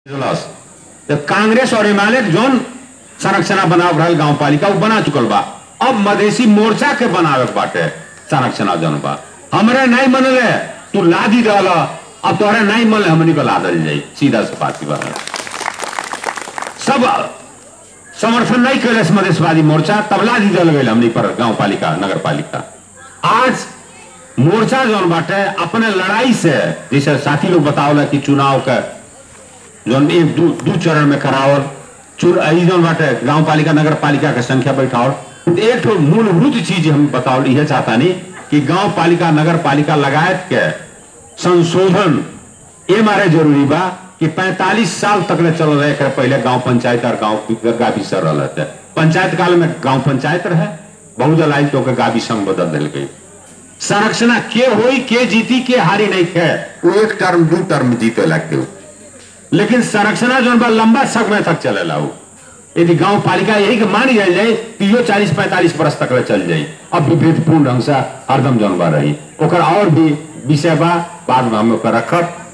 तो कांग्रेस और एमएलए जोन संरचना बनाव रहल गांव पालिका वो बना चुकल बा। अब मधेसी मोर्चा के बनावे बाटे संरचना जोन बा हमरे नहीं मनले तू लादी दल अब तोहरे नहीं मनले हमनी को लादल जाई सीधा से बात की बात सब समर्थन नहीं कैले मधेशवादी मोर्चा तब लादी दल गए हमनी पर गांव पालिका नगर पालिका। आज मोर्चा जोन बाटे अपने लड़ाई से जैसे साथी लोग बतावला कि चुनाव का जोन एक दो चरण में करावल जोन बाटे गांव पालिका नगर पालिका के संख्या बैठावल एक तो मूलभूत चीज हम बतावल यह चाहता नहीं कि गांव पालिका नगर पालिका लगायत के संशोधन ये मारे जरूरी बा कि 45 साल तक ले चल रहे पहले गांव पंचायत और गांव गावी सर रहते पंचायत काल में गांव पंचायत रहे बहुदल आई तो गावी संघ बदल दिल गई। संरचना के होई के जीती के हारी नहीं खे वो एक टर्म दो टर्म जीते लगते हो लेकिन संरचना जो लंबा समय तक चलेला वो यदि गांव पालिका यही के मानी जाए कि यो 40-45 वर्ष तक चल जाये अब विभेदपूर्ण ढंग से हरदम जनबा रही और भी विषय बा बाद में हम रखब।